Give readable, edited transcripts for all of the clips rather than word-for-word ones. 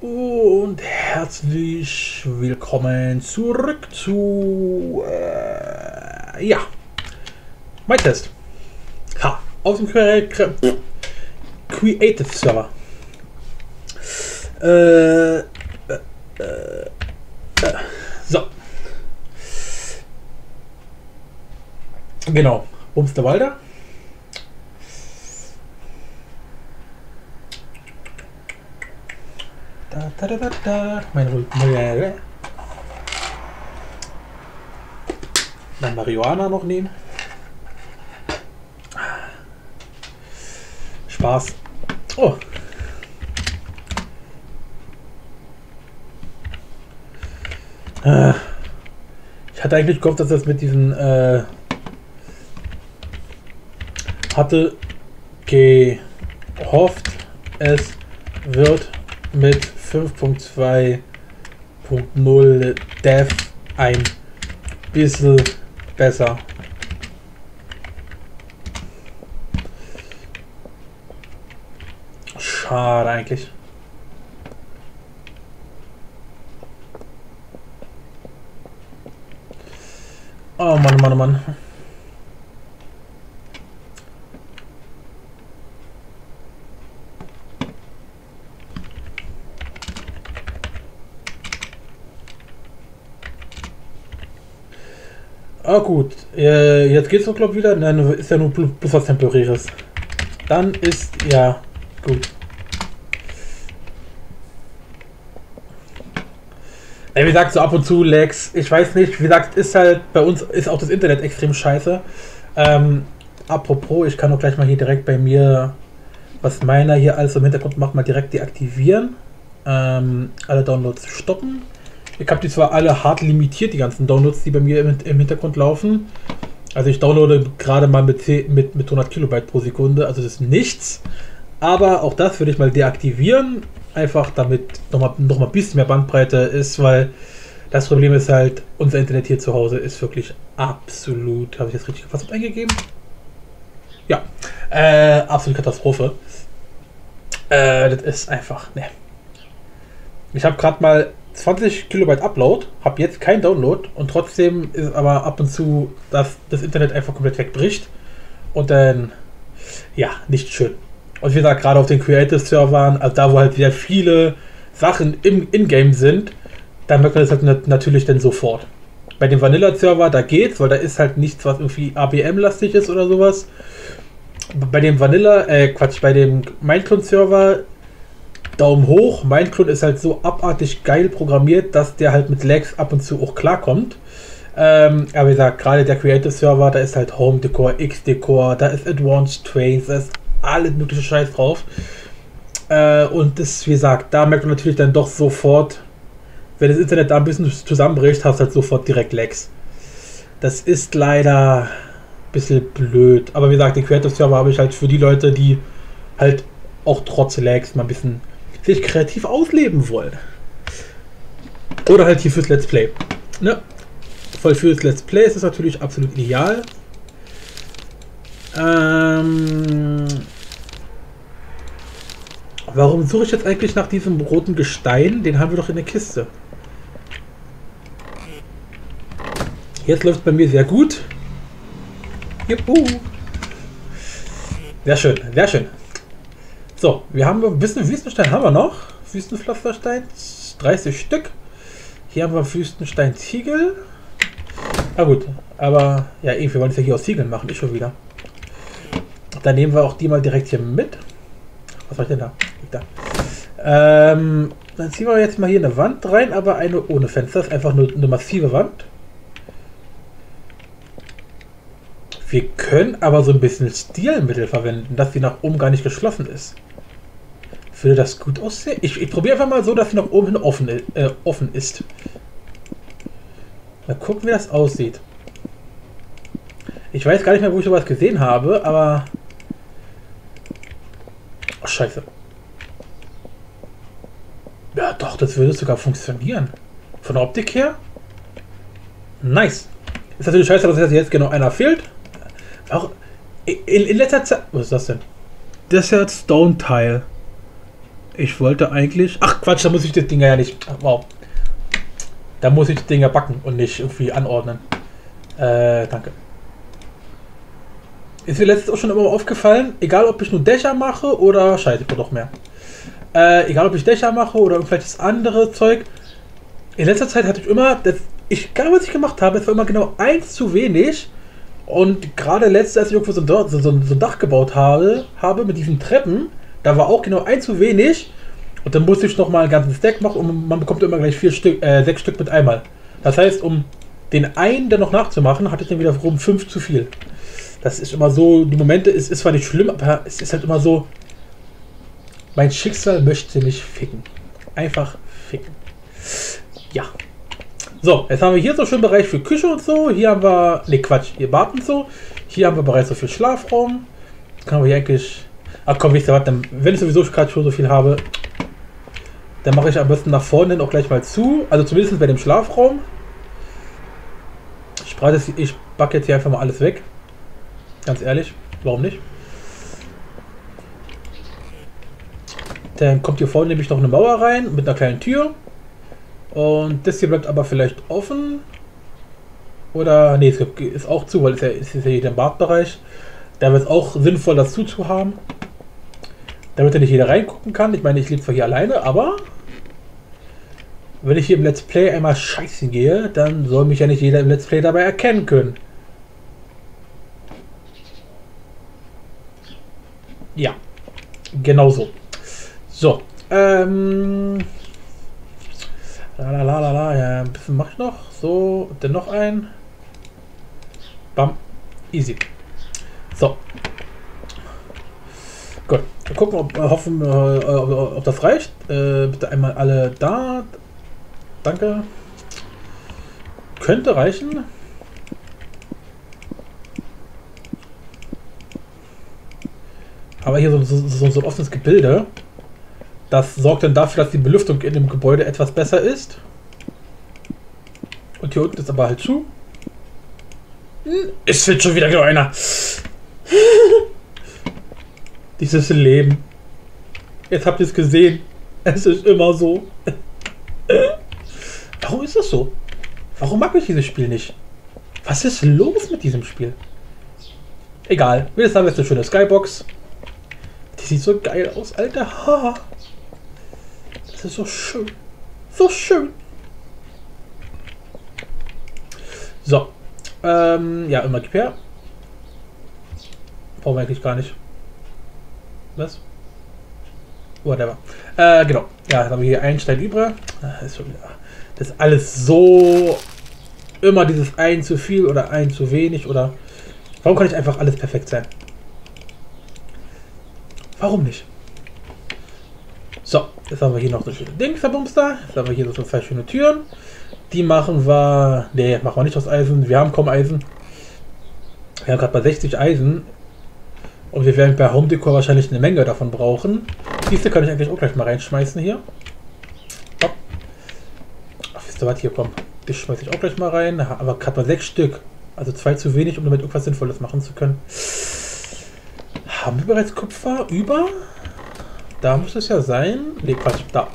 Und herzlich willkommen zurück zu ja, mein Test. Aus dem Creative Server. So. Genau. Bums der Walder. Mein Marihuana noch nehmen. Spaß. Oh. Ich hatte eigentlich gehofft, dass das mit diesen hatte gehofft, es wird mit 5.2.0 Dev ein bisschen besser. Schade eigentlich. Oh Mann, Mann, Mann. Ah gut, jetzt geht's doch glaube ich wieder. Nein, ist ja nur plus was Temporäres. Dann ist ja gut. Ja, wie gesagt, so ab und zu Lags. Ich weiß nicht, wie gesagt, ist halt bei uns ist auch das Internet extrem scheiße. Apropos, ich kann auch gleich mal hier direkt bei mir, was meiner hier alles im Hintergrund macht, mal direkt deaktivieren. Alle Downloads stoppen. Ich habe die zwar alle hart limitiert, die ganzen Downloads, die bei mir im Hintergrund laufen. Also ich downloade gerade mal mit 100 Kilobyte pro Sekunde, also das ist nichts. Aber auch das würde ich mal deaktivieren, einfach damit noch mal ein bisschen mehr Bandbreite ist, weil das Problem ist halt, unser Internet hier zu Hause ist wirklich absolut, habe ich jetzt richtig was eingegeben? Ja, absolute Katastrophe. Das ist einfach, ne. Ich habe gerade mal 20 Kilobyte Upload, habe jetzt kein Download und trotzdem ist aber ab und zu, dass das Internet einfach komplett wegbricht und dann, ja, nicht schön. Und wie gesagt, gerade auf den Creative Servern, also da wo halt sehr viele Sachen im Ingame sind, da merkt man das halt natürlich dann sofort. Bei dem Vanilla Server, da geht's, weil da ist halt nichts, was irgendwie ABM-lastig ist oder sowas. Bei dem bei dem Mineclone Server, Daumen hoch, Mineclone ist halt so abartig geil programmiert, dass der halt mit Lags ab und zu auch klarkommt. Aber wie gesagt, gerade der Creative Server, da ist halt Home Decor, X-Decor, da ist Advanced Trains, da ist alles mögliche Scheiß drauf. Und das, wie gesagt, da merkt man natürlich dann doch sofort, wenn das Internet da ein bisschen zusammenbricht, hast du halt sofort direkt Lags. Das ist leider ein bisschen blöd. Aber wie gesagt, den Creative Server habe ich halt für die Leute, die halt auch trotz Lags mal ein bisschen sich kreativ ausleben wollen. Oder halt hier fürs Let's Play. Ne? Voll fürs Let's Play ist es natürlich absolut ideal. Warum suche ich jetzt eigentlich nach diesem roten Gestein? Den haben wir doch in der Kiste. Jetzt läuft es bei mir sehr gut. Juhu. Sehr schön, sehr schön. So, wir haben Wüstenstein haben wir noch. Wüstenpflasterstein, 30 Stück. Hier haben wir Wüstenstein-Ziegel. Ah gut, aber ja, irgendwie wollen wir es ja hier aus Ziegeln machen, ich schon wieder. Dann nehmen wir auch die mal direkt hier mit. Was war ich denn da? Dann ziehen wir jetzt mal hier eine Wand rein, aber eine ohne Fenster. Das ist einfach nur eine massive Wand. Wir können aber so ein bisschen Stilmittel verwenden, dass sie nach oben gar nicht geschlossen ist. Würde das gut aussehen? Ich probiere einfach mal so, dass sie nach oben hin offen ist. Mal gucken, wie das aussieht. Ich weiß gar nicht mehr, wo ich sowas gesehen habe, aber... Oh, scheiße. Ja, doch, das würde sogar funktionieren. Von der Optik her? Nice. Ist natürlich scheiße, dass jetzt genau einer fehlt. Auch in letzter Zeit... Was ist das denn? Das ist ja Stone-Teil. Ich wollte eigentlich... Ach Quatsch, da muss ich das Ding ja nicht... Ach, wow. Da muss ich die Dinger backen und nicht irgendwie anordnen. Danke. Ist mir letztens auch schon immer aufgefallen, egal ob ich nur Dächer mache oder... Scheiße, ich brauche doch mehr. Egal ob ich Dächer mache oder vielleicht das andere Zeug. In letzter Zeit hatte ich immer... Egal was ich gemacht habe, es war immer genau eins zu wenig. Und gerade letztes, als ich irgendwo so ein Dach gebaut habe mit diesen Treppen, da war auch genau eins zu wenig. Und dann musste ich nochmal einen ganzen Stack machen und man bekommt immer gleich 6 Stück mit einmal. Das heißt, um den einen dann noch nachzumachen, hatte ich dann wiederum 5 zu viel. Das ist immer so, die Momente, ist zwar nicht schlimm, aber es ist halt immer so, mein Schicksal möchte mich ficken. Einfach ficken. Ja. So, jetzt haben wir hier so schön Bereich für Küche und so. Hier haben wir, ne Quatsch, hier Bad und so. Hier haben wir Bereich so für Schlafraum. Jetzt können wir hier eigentlich, ach komm, wisst ihr was, dann, wenn ich sowieso gerade schon so viel habe, dann mache ich am besten nach vorne hin auch gleich mal zu. Also zumindest bei dem Schlafraum. Ich backe jetzt hier einfach mal alles weg. Ganz ehrlich, warum nicht? Dann kommt hier vorne nämlich noch eine Mauer rein mit einer kleinen Tür. Und das hier bleibt aber vielleicht offen. Oder, nee, es ist auch zu, weil es ist ja hier der Badbereich. Da wird es auch sinnvoll, das zuzuhaben. Damit ja nicht jeder reingucken kann. Ich meine, ich lebe zwar hier alleine, aber wenn ich hier im Let's Play einmal scheißen gehe, dann soll mich ja nicht jeder im Let's Play dabei erkennen können. Ja, genau so. So, ja, ein bisschen mache ich noch. So, und dann noch ein. Bam, easy. So. Gut, wir gucken, ob das reicht. Bitte einmal alle da. Danke. Könnte reichen. Aber hier so ein offenes Gebilde. Das sorgt dann dafür, dass die Belüftung in dem Gebäude etwas besser ist. Und hier unten ist aber halt zu. Es wird schon wieder genau einer. Dieses Leben. Jetzt habt ihr es gesehen. Es ist immer so. Warum ist das so? Warum mag ich dieses Spiel nicht? Was ist los mit diesem Spiel? Egal. Wir haben jetzt eine schöne Skybox. Die sieht so geil aus, Alter. Ha. Das ist so schön. So schön. So. Ja, immer gib her. Brauchen wir eigentlich gar nicht. Was? Whatever. Genau. Ja, dann haben wir hier einen Stein über. Das ist alles so immer dieses ein zu viel oder ein zu wenig oder warum kann nicht einfach alles perfekt sein? Warum nicht? So, jetzt haben wir hier noch so schöne Dingsabumster. Jetzt haben wir hier so 2 schöne Türen. Die machen wir... Ne, machen wir nicht aus Eisen. Wir haben kaum Eisen. Wir haben gerade bei 60 Eisen. Und wir werden bei Home Decor wahrscheinlich eine Menge davon brauchen. Diese kann ich eigentlich auch gleich mal reinschmeißen hier. Hopp. Ach, wisst ihr was? Hier, komm. Das schmeiße ich auch gleich mal rein. Aber gerade mal 6 Stück. Also 2 zu wenig, um damit irgendwas Sinnvolles machen zu können. Haben wir bereits Kupfer über? Da muss es ja sein. Ne, Quatsch, da.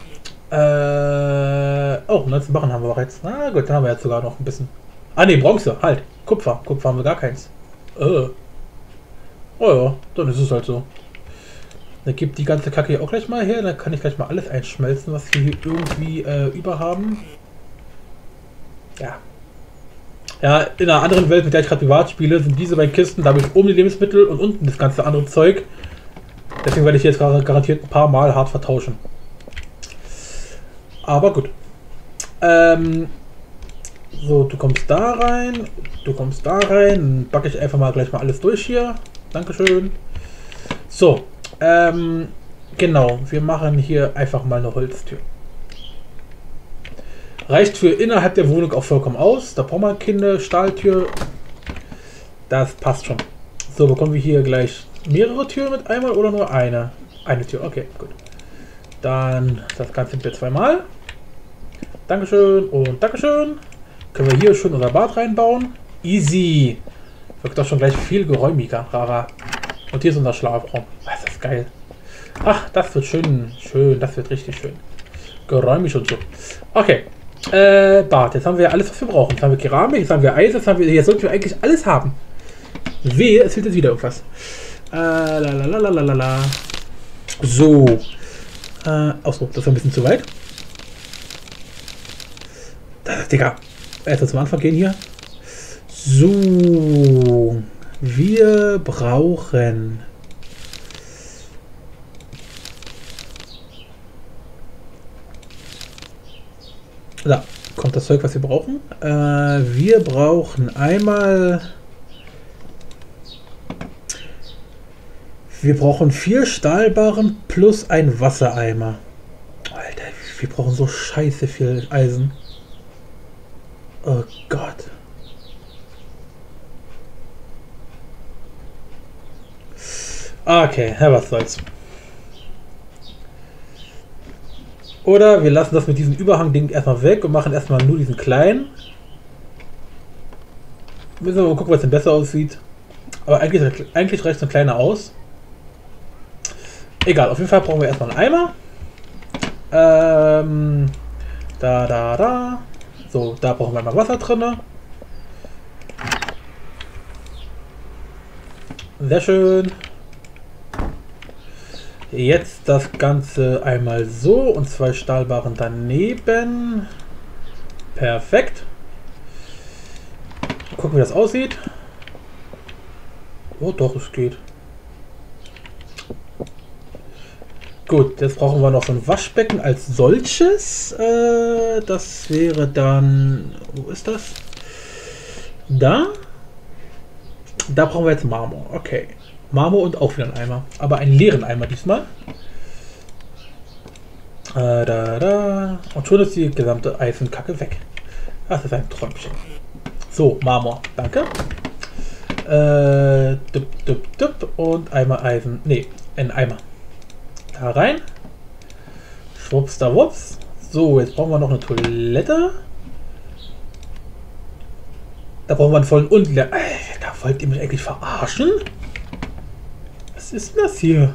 Oh, 19 Barren haben wir bereits. Na gut, dann haben wir jetzt sogar noch ein bisschen. Ah ne, Bronze, halt. Kupfer. Kupfer haben wir gar keins. Oh ja, dann ist es halt so. Dann gibt die ganze Kacke hier auch gleich mal her. Dann kann ich gleich mal alles einschmelzen, was wir hier irgendwie über haben. Ja. Ja, in einer anderen Welt, mit der ich gerade privat spiele, sind diese beiden Kisten, da habe ich oben die Lebensmittel und unten das ganze andere Zeug. Deswegen werde ich jetzt garantiert ein paar Mal hart vertauschen. Aber gut. So, du kommst da rein. Du kommst da rein. Dann backe ich einfach mal gleich mal alles durch hier. Dankeschön. So, genau. Wir machen hier einfach mal eine Holztür. Reicht für innerhalb der Wohnung auch vollkommen aus. Da brauchen wir keine Stahltür. Das passt schon. So, bekommen wir hier gleich mehrere Türen mit einmal oder nur eine? Eine Tür, okay, gut. Dann das Ganze bitte 2 Mal. Dankeschön und Dankeschön. Können wir hier schön unser Bad reinbauen. Easy. Wirkt doch schon gleich viel geräumiger, Rara. Und hier ist unser Schlafraum. Das ist geil. Ach, das wird schön, schön, das wird richtig schön. Geräumig und so. Okay. Bart, jetzt haben wir ja alles, was wir brauchen. Jetzt haben wir Keramik, jetzt haben wir Eis, jetzt sollten wir eigentlich alles haben. Wehe, es fehlt jetzt wieder irgendwas. Lalalala. So. Achso, das war ein bisschen zu weit. Digga. Erst zum Anfang gehen hier. So. Wir brauchen. Da kommt das Zeug, was wir brauchen. Wir brauchen einmal. Wir brauchen 4 Stahlbarren plus ein Wassereimer. Alter, wir brauchen so scheiße viel Eisen. Oh Gott. Okay, ja, was soll's. Oder wir lassen das mit diesem Überhang-Ding erstmal weg und machen erstmal nur diesen kleinen. Müssen wir mal gucken, was denn besser aussieht. Aber eigentlich reicht so ein kleiner aus. Egal, auf jeden Fall brauchen wir erstmal einen Eimer. Da. So, da brauchen wir mal Wasser drin. Sehr schön. Jetzt das Ganze einmal so und 2 Stahlbarren daneben. Perfekt. Gucken, wie das aussieht. Oh doch, es geht. Gut, jetzt brauchen wir noch so ein Waschbecken als solches. Das wäre dann... Wo ist das? Da? Da brauchen wir jetzt Marmor. Okay. Marmor und auch wieder ein Eimer. Aber einen leeren Eimer diesmal. Und schon ist die gesamte Eisenkacke weg. Das ist ein Träumchen. So, Marmor. Danke. Und einmal Eisen. Ne, ein Eimer. Da rein. Schwupps da wups. So, jetzt brauchen wir noch eine Toilette. Da brauchen wir einen vollen und leer. Da wollt ihr mich eigentlich verarschen? Was ist denn das hier?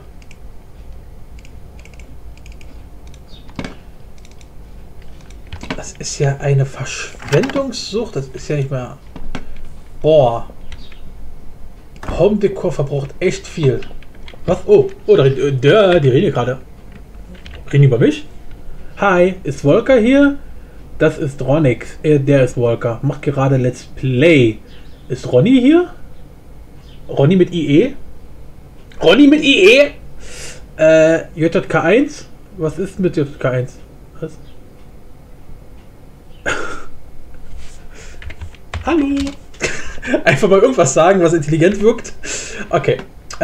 Das ist ja eine Verschwendungssucht. Das ist ja nicht mehr... Boah. Home Decor verbraucht echt viel. Was? Oh, die reden hier gerade. Reden die über mich? Hi, ist Volker hier? Das ist Ronix. Der ist Volker. Macht gerade Let's Play. Ist Ronny hier? Ronny mit IE? Ronny mit IE? JK1? Was ist mit JK1? Was? Hallo? Einfach mal irgendwas sagen, was intelligent wirkt. Okay.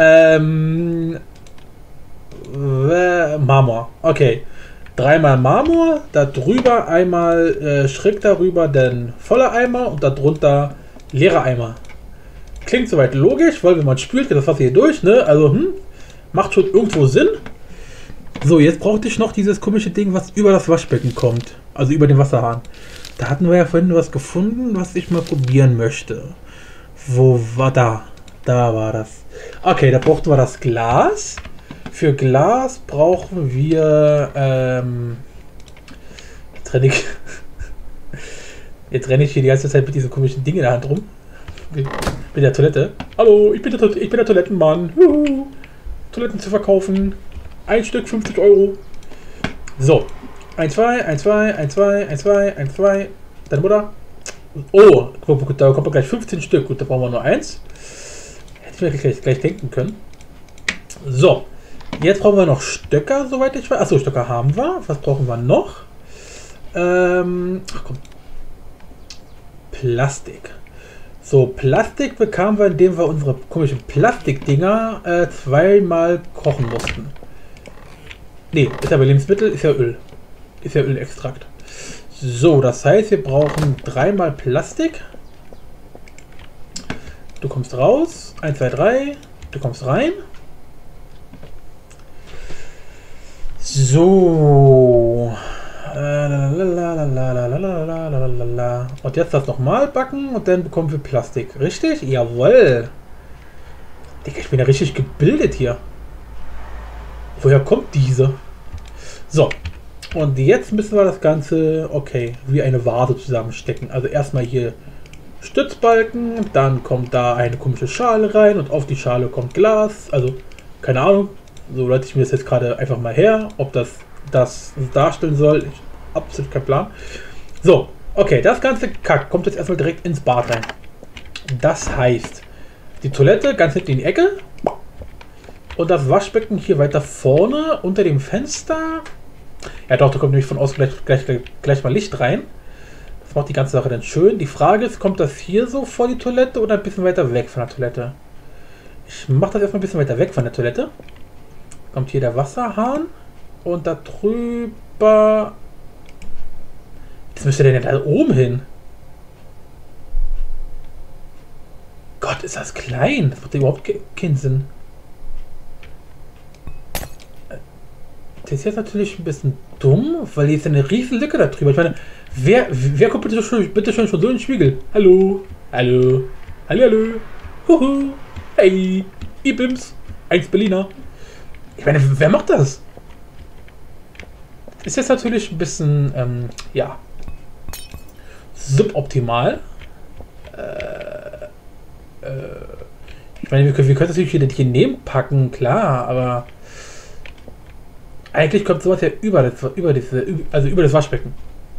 Marmor. Okay. 3-mal Marmor, da drüber einmal schräg darüber den voller Eimer und darunter leerer Eimer. Klingt soweit logisch, weil wenn man spült, geht das Wasser hier durch, ne? Also, macht schon irgendwo Sinn. So, jetzt brauchte ich noch dieses komische Ding, was über das Waschbecken kommt. Also über den Wasserhahn. Da hatten wir ja vorhin was gefunden, was ich mal probieren möchte. Wo war da? Da war das. Okay, da brauchten wir das Glas. Für Glas brauchen wir jetzt renne ich hier die ganze Zeit mit diesem komischen Ding in der Hand rum. Mit der Toilette. Hallo, ich bin der Toilettenmann. Juhu. Toiletten zu verkaufen. Ein Stück 50 Euro. So. 1, 2, 1, 2, 1, 2, 1, 2, 1, 2. Deine Mutter. Oh, da kommt gleich 15 Stück. Gut, da brauchen wir nur eins. Hätte ich mir gleich denken können. So. Jetzt brauchen wir noch Stöcker, soweit ich weiß. Achso, Stöcker haben wir. Was brauchen wir noch? Ach komm. Plastik. So, Plastik bekamen wir, indem wir unsere komischen Plastikdinger 2-mal kochen mussten. Nee, ist ja bei Lebensmittel, ist ja Öl. Ist ja Ölextrakt. So, das heißt, wir brauchen 3-mal Plastik. Du kommst raus. 1, 2, 3. Du kommst rein. So. Und jetzt das nochmal backen und dann bekommen wir Plastik. Richtig? Jawohl. Digga, ich bin ja richtig gebildet hier. Woher kommt diese? So. Und jetzt müssen wir das Ganze, okay, wie eine Vase zusammenstecken. Also erstmal hier Stützbalken, dann kommt da eine komische Schale rein und auf die Schale kommt Glas. Also, keine Ahnung. So leite ich mir das jetzt gerade einfach mal her. Ob das darstellen soll, ich absolut kein Plan. So, okay, das ganze Kack kommt jetzt erstmal direkt ins Bad rein. Das heißt, die Toilette ganz hinten in die Ecke und das Waschbecken hier weiter vorne unter dem Fenster. Ja doch, da kommt nämlich von außen gleich mal Licht rein. Das macht die ganze Sache dann schön. Die Frage ist, kommt das hier so vor die Toilette oder ein bisschen weiter weg von der Toilette? Ich mache das erstmal ein bisschen weiter weg von der Toilette. Kommt hier der Wasserhahn und da drüber... Jetzt müsste der denn da oben hin. Gott, ist das klein. Das macht überhaupt keinen Sinn. Das ist jetzt natürlich ein bisschen dumm, weil hier ist eine riesen Lücke da drüber. Ich meine, wer guckt bitte schon so in den Spiegel? Hallo? Hallo? Hallo? Huhu! Hey! Ibims! 1 Berliner! Ich meine, wer macht das? Ist jetzt natürlich ein bisschen, ja, suboptimal. Ich meine, wir können das natürlich hier neben packen, klar, aber eigentlich kommt sowas ja über das Waschbecken.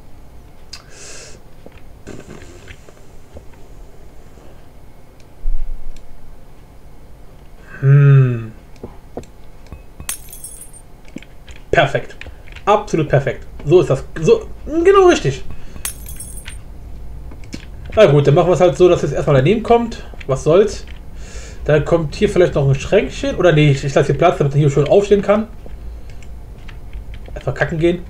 Perfekt. Absolut perfekt. So ist das. So, genau richtig. Na gut, dann machen wir es halt so, dass es erstmal daneben kommt. Was soll's. Dann kommt hier vielleicht noch ein Schränkchen. Oder nee, ich lasse hier Platz, damit er hier schön aufstehen kann. Erstmal kacken gehen.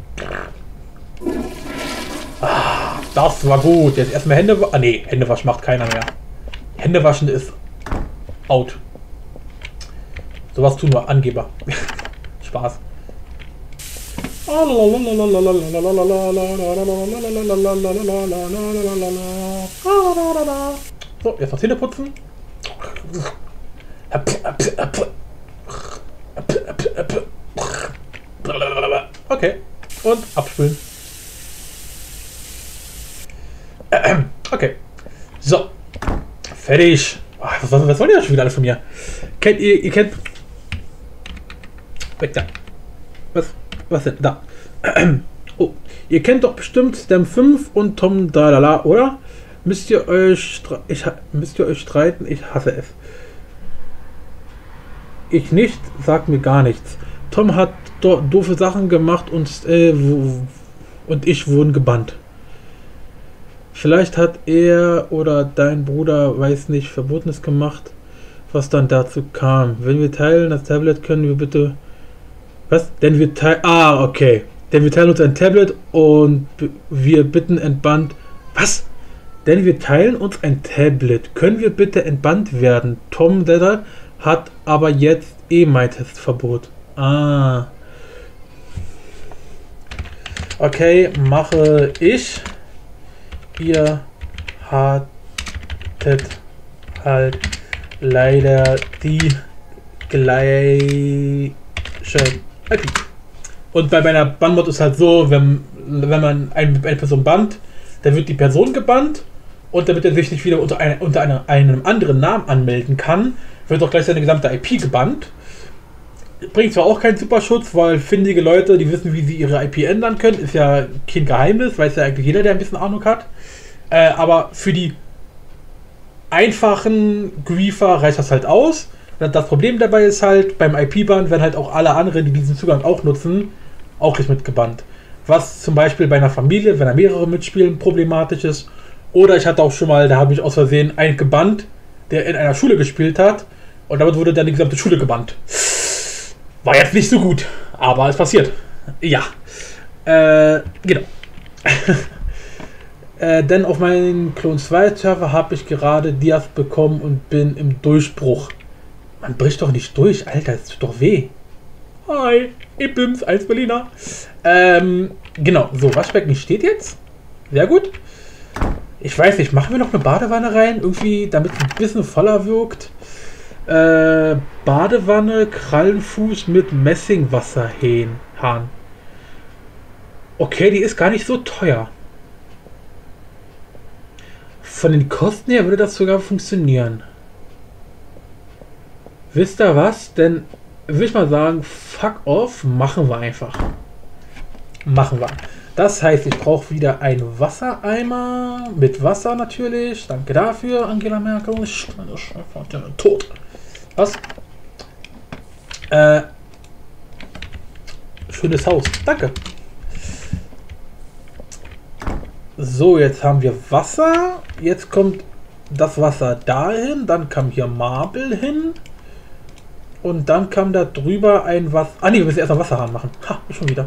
Ah, das war gut. Jetzt erstmal Hände waschen. Ah nee, Händewaschen macht keiner mehr. Händewaschen ist out. Sowas tun wir Angeber. Spaß. So, jetzt noch Zähne putzen. Okay, und abspülen. Okay, so, fertig. Was wollt ihr schon wieder alle von mir? Ihr kennt... Weg da. Was denn? Da. Oh, ihr kennt doch bestimmt Stem 5 und Tom Dalala, oder? Müsst ihr euch streiten? Ich hasse es. Ich nicht, sagt mir gar nichts. Tom hat doofe Sachen gemacht und ich wurden gebannt. Vielleicht hat er oder dein Bruder, weiß nicht, Verbotenes gemacht, was dann dazu kam. Wenn wir teilen das Tablet, können wir bitte... Was? Denn wir teilen... Ah, okay. Denn wir teilen uns ein Tablet und wir bitten entbannt... Was? Denn wir teilen uns ein Tablet. Können wir bitte entbannt werden? Tom Deller hat aber jetzt E-Mai-Testverbot. Ah. Okay, mache ich. Ihr hattet halt leider die gleiche IP. Und bei meiner Bannmod ist halt so, wenn man eine Person bannt, dann wird die Person gebannt und damit er sich nicht wieder unter einem anderen Namen anmelden kann, wird auch gleich seine gesamte IP gebannt. Bringt zwar auch keinen Superschutz, weil findige Leute, die wissen, wie sie ihre IP ändern können, ist ja kein Geheimnis, weiß ja eigentlich jeder, der ein bisschen Ahnung hat. Aber für die einfachen Griefer reicht das halt aus. Das Problem dabei ist halt, beim IP-Ban werden halt auch alle anderen, die diesen Zugang auch nutzen, auch nicht mitgebannt. Was zum Beispiel bei einer Familie, wenn da mehrere mitspielen, problematisch ist. Oder ich hatte auch schon mal, da habe ich aus Versehen einen gebannt, der in einer Schule gespielt hat und damit wurde dann die gesamte Schule gebannt. War jetzt nicht so gut, aber es passiert. Ja. Genau. Denn auf meinen Clone 2 Server habe ich gerade Dias bekommen und bin im Durchbruch. Man bricht doch nicht durch, Alter, es tut doch weh. Hi, ich bin's, 1 Berliner. Genau, so, Waschbecken steht jetzt. Sehr gut. Ich weiß nicht, machen wir noch eine Badewanne rein? Irgendwie, damit es ein bisschen voller wirkt. Badewanne, Krallenfuß mit Messingwasserhahn. Okay, die ist gar nicht so teuer. Von den Kosten her würde das sogar funktionieren. Wisst ihr was? Denn würde ich mal sagen, fuck off, machen wir einfach. Machen wir. Das heißt, ich brauche wieder einen Wassereimer. Mit Wasser natürlich. Danke dafür, Angela Merkel. Tot. Was? Schönes Haus. Danke. So, jetzt haben wir Wasser. Jetzt kommt das Wasser dahin. Dann kam hier Marble hin. Und dann kam da drüber ein Wasser. Ah ne, wir müssen erstmal Wasserhahn machen. Ha, schon wieder.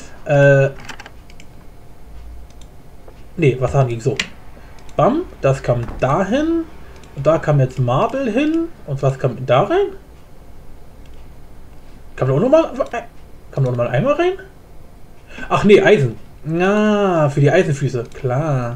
Ne, Wasserhahn ging so. Bam, das kam dahin. Und da kam jetzt Marble hin. Und was kam da rein? Kam da auch nochmal ein Eimer rein? Ach nee, Eisen. Ja, für die Eisenfüße. Klar.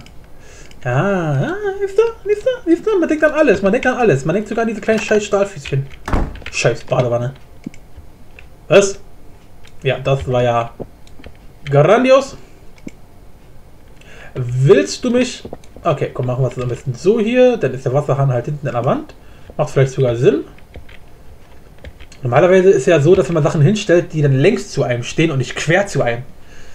Ja, siehst du? Man denkt an alles. Man denkt sogar an diese kleinen scheiß Stahlfüßchen. Scheiß Badewanne. Was? Ja, das war ja grandios. Willst du mich... Okay, komm, machen wir es am besten so hier. Dann ist der Wasserhahn halt hinten an der Wand. Macht vielleicht sogar Sinn. Normalerweise ist ja so, dass wenn man Sachen hinstellt, die dann längs zu einem stehen und nicht quer zu einem.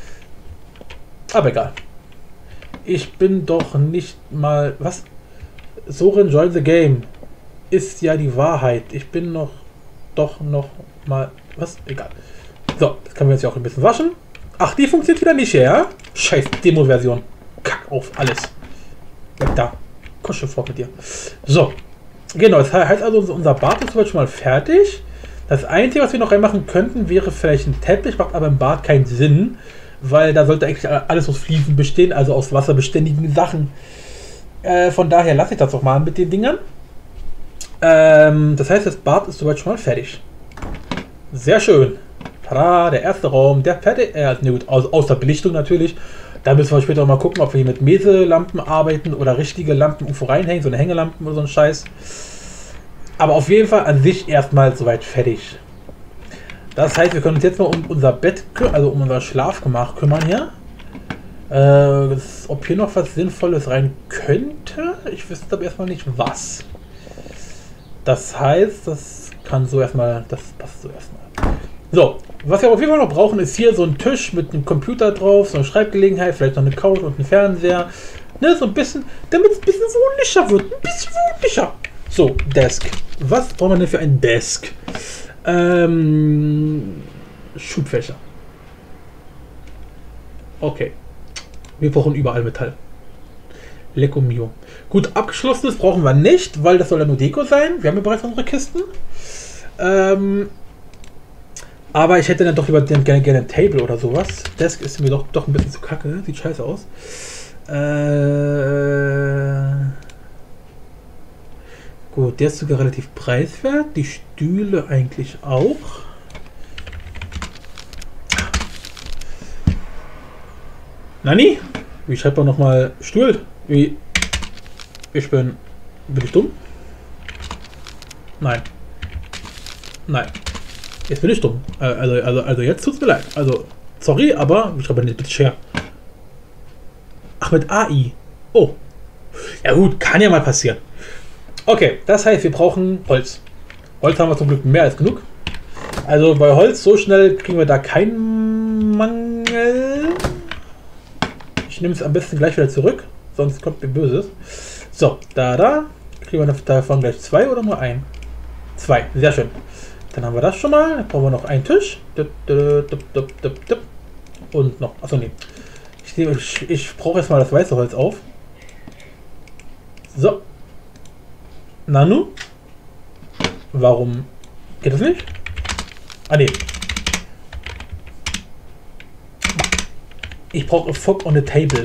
Aber egal. Ich bin doch nicht mal... Was? Soren join the game. Ist ja die Wahrheit. Ich bin doch noch mal... Was? Egal. So, das können wir jetzt ja auch ein bisschen waschen. Ach, die funktioniert wieder nicht, ja? Scheiß Demo-Version. Kack auf alles. Weg da. Kuschel vor mit dir. So. Genau, das heißt also, unser Bad ist soweit schon mal fertig. Das Einzige, was wir noch reinmachen könnten, wäre vielleicht ein Teppich. Macht aber im Bad keinen Sinn. Weil da sollte eigentlich alles aus Fliesen bestehen. Also aus wasserbeständigen Sachen. Von daher lasse ich das doch mal mit den Dingern. Das heißt, das Bad ist soweit schon mal fertig. Sehr schön. Tada, der erste Raum, der fertig. Ne gut, aus der Belichtung natürlich. Da müssen wir später mal gucken, ob wir hier mit Meselampen arbeiten oder richtige Lampen irgendwo reinhängen, so eine Hängelampen oder so ein Scheiß. Aber auf jeden Fall an sich erstmal soweit fertig. Das heißt, wir können uns jetzt mal um unser Bett, also um unser Schlafgemach kümmern hier. Ob hier noch was Sinnvolles rein könnte? Ich wüsste aber erstmal nicht was. Das heißt, das kann so erstmal, das passt so erstmal. So, was wir auf jeden Fall noch brauchen, ist hier so ein Tisch mit einem Computer drauf, so eine Schreibgelegenheit, vielleicht noch eine Couch und ein Fernseher. Ne, so ein bisschen, damit es ein bisschen wohnlicher wird. Ein bisschen wohnlicher. So, Desk. Was brauchen wir denn für ein Desk? Schubfächer. Okay. Wir brauchen überall Metall. Lecco mio. Gut, abgeschlossenes brauchen wir nicht, weil das soll ja nur Deko sein. Wir haben ja bereits unsere Kisten. Aber ich hätte dann doch lieber gerne ein Table oder sowas. Desk ist mir doch ein bisschen zu kacke. Sieht scheiße aus. Gut, der ist sogar relativ preiswert. Die Stühle eigentlich auch. Nani? Wie schreibt man nochmal Stuhl? Wie? Bin ich dumm? Nein. Nein. Jetzt bin ich dumm. Also jetzt tut's mir leid. Also, sorry, aber ich schreibe nicht bitte Share. Ach, mit AI. Oh. Ja gut, kann ja mal passieren. Okay, das heißt, wir brauchen Holz. Holz haben wir zum Glück mehr als genug. Also bei Holz so schnell kriegen wir da keinen Mangel. Ich nehme es am besten gleich wieder zurück, sonst kommt mir Böses. So, da. Kriegen wir davon gleich 2 oder nur 1? 2, sehr schön. Dann haben wir das schon mal. Dann brauchen wir noch einen Tisch. Und noch, achso nee. Ich brauche jetzt mal das weiße Holz auf. So. Nanu? Warum geht das nicht? Ah ne. Ich brauche a Fog on a Table.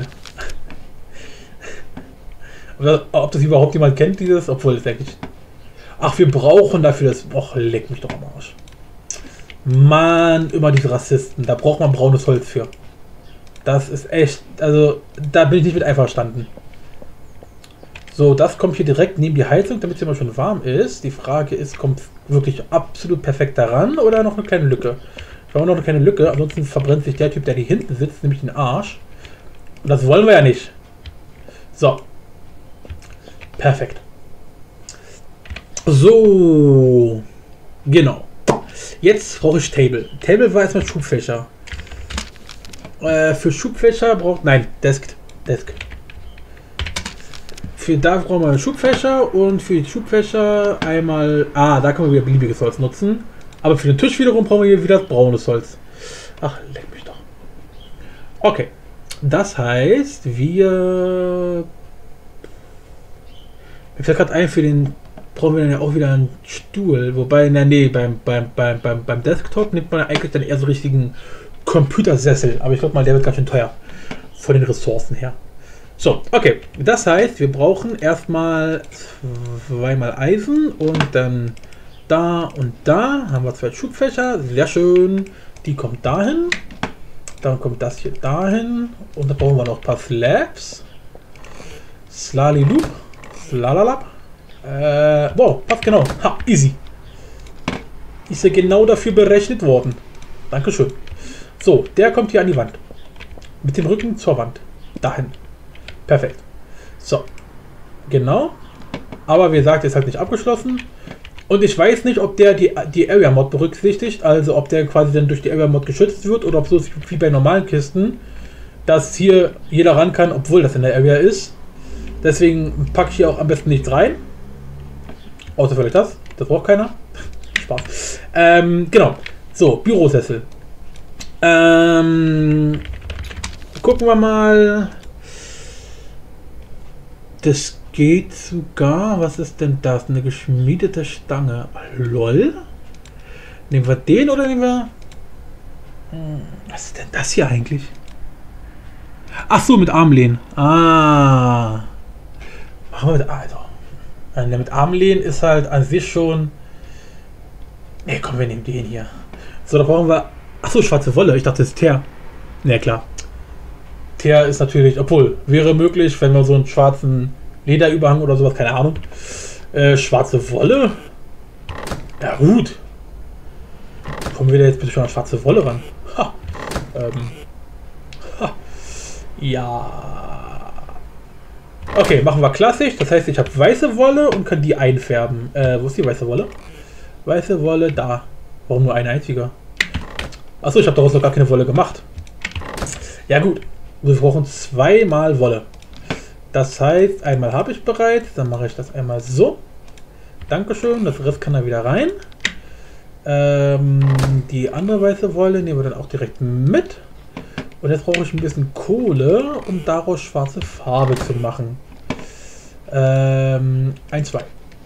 Ob das überhaupt jemand kennt, dieses? Obwohl, das denke ich. Ach, wir brauchen dafür das... Och, leck mich doch am Arsch. Mann, immer diese Rassisten. Da braucht man braunes Holz für. Das ist echt... Also, da bin ich nicht mit einverstanden. So, das kommt hier direkt neben die Heizung, damit es immer schon warm ist. Die Frage ist, kommt es wirklich absolut perfekt daran oder noch eine kleine Lücke? Ich brauche noch eine kleine Lücke, ansonsten verbrennt sich der Typ, der hier hinten sitzt, nämlich den Arsch. Und das wollen wir ja nicht. So. Perfekt. So. Genau. Jetzt brauche ich Table. Table war erstmal Schubfächer. Für Schubfächer braucht... Nein, Desk. Da brauchen wir Schubfächer und für die Schubfächer einmal... da können wir wieder beliebiges Holz nutzen. Aber für den Tisch wiederum brauchen wir hier wieder braunes Holz. Ach, leck mich doch. Okay. Das heißt, wir... Mir fällt gerade ein, für den brauchen wir dann ja auch wieder einen Stuhl. Wobei, nee, beim Desktop nimmt man eigentlich dann eher so richtigen Computersessel. Aber ich glaube mal, der wird ganz schön teuer. Von den Ressourcen her. So, okay. Das heißt, wir brauchen erstmal zweimal Eisen und dann da und da haben wir 2 Schubfächer. Sehr schön. Die kommt dahin. Dann kommt das hier dahin. Und dann brauchen wir noch ein paar Slabs. Slalilup. Slalalap. Wow, passt genau. Ha, easy. Ist ja genau dafür berechnet worden. Dankeschön. So, der kommt hier an die Wand. Mit dem Rücken zur Wand. Dahin. Perfekt. So. Genau. Aber wie gesagt, ist halt nicht abgeschlossen. Und ich weiß nicht, ob der die Area Mod berücksichtigt. Also ob der quasi dann durch die Area Mod geschützt wird. Oder ob so ist wie bei normalen Kisten. Dass hier jeder ran kann, obwohl das in der Area ist. Deswegen packe ich hier auch am besten nichts rein. Außer vielleicht das. Das braucht keiner. Spaß. Genau. So, Bürosessel. Gucken wir mal. Das geht sogar. Was ist denn das? Eine geschmiedete Stange. LOL. Nehmen wir den oder nehmen wir... Was ist denn das hier eigentlich? Ach so, mit Armlehnen. Machen wir mit... Also. Mit Armlehnen ist halt an sich schon... Ne, komm, wir nehmen den hier. So, da brauchen wir... Achso, schwarze Wolle. Ich dachte, das ist Teer. Ne, klar. Teer ist natürlich... Obwohl, wäre möglich, wenn wir so einen schwarzen Lederüberhang oder sowas, keine Ahnung. Schwarze Wolle? Ja, gut. Kommen wir da jetzt bitte schon an schwarze Wolle ran? Ha. Ja. Okay, machen wir klassisch. Das heißt, ich habe weiße Wolle und kann die einfärben. Wo ist die weiße Wolle? Weiße Wolle, da. Warum nur ein einziger? Achso, ich habe daraus noch gar keine Wolle gemacht. Ja gut, wir brauchen zweimal Wolle. Das heißt, einmal habe ich bereits. Dann mache ich das einmal so. Dankeschön, das Rest kann da wieder rein. Die andere weiße Wolle nehmen wir dann auch direkt mit. Und jetzt brauche ich ein bisschen Kohle, um daraus schwarze Farbe zu machen. 1, 2.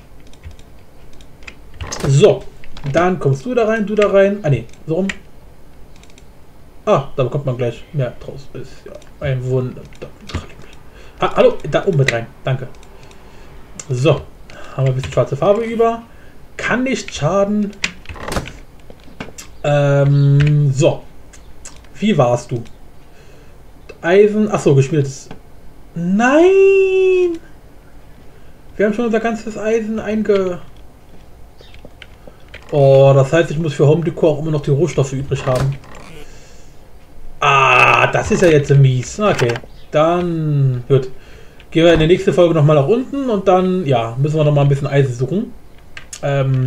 So, dann kommst du da rein, du da rein. Ah ne, so rum. Ah, da bekommt man gleich mehr draus. Ist ja ein Wunder. Hallo, da oben mit rein. Danke. So, haben wir ein bisschen schwarze Farbe über. Kann nicht schaden. So. Wie warst du? Eisen. Achso, geschmiedetes. Nein! Wir haben schon unser ganzes Eisen Oh, das heißt, ich muss für Home Decor auch immer noch die Rohstoffe übrig haben. Das ist ja jetzt mies. Okay, dann gut. Gehen wir in der nächsten Folge nochmal nach unten und dann, ja, müssen wir nochmal ein bisschen Eisen suchen.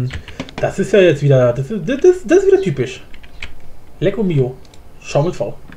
Das ist ja jetzt wieder, das ist wieder typisch. Lecco mio. Schau mit V.